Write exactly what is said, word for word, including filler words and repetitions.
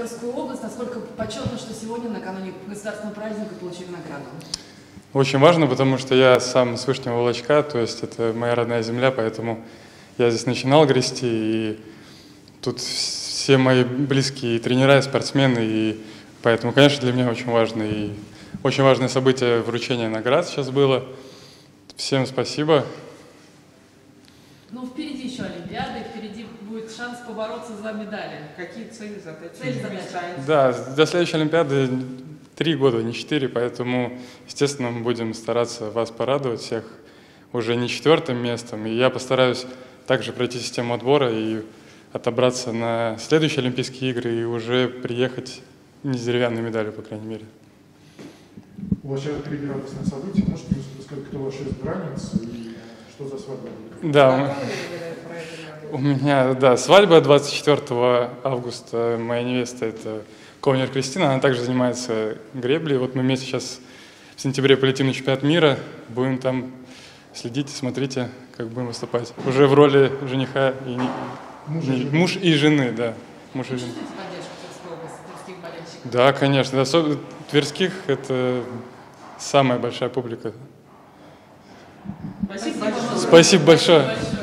Тверскую область. Насколько почетно, что сегодня накануне государственного праздника получили награду? Очень важно, потому что я сам с Вышнего Волочка, то есть это моя родная земля, поэтому я здесь начинал грести, и тут все мои близкие тренера, и спортсмены, и поэтому, конечно, для меня очень важно. И очень важное событие вручения наград сейчас было. Всем спасибо. Ну, впереди еще Олимпиады, впереди будет шанс побороться за медали. Какие цели задачи? Цели задачи. Да, до следующей Олимпиады три года, не четыре, поэтому, естественно, мы будем стараться вас порадовать всех уже не четвертым местом. И я постараюсь также пройти систему отбора и отобраться на следующие Олимпийские игры и уже приехать не с деревянной медалью, по крайней мере. У вас сейчас впереди радостное событие. Можете рассказать, кто ваши избранницы и что за свадьба будет? Да, у меня, да, свадьба двадцать четвёртого августа. Моя невеста — это Ковнер Кристина, она также занимается греблей. Вот мы вместе сейчас в сентябре полетим на чемпионат мира, будем там, следите, смотрите, как будем выступать. Уже в роли жениха и не, муж, не, и муж и жены, да. Муж и жены. Чувствуете поддержку Тверской области, тверских болельщиков? Да, конечно. Особенно Тверских — это самая большая публика. Спасибо большое. Спасибо большое.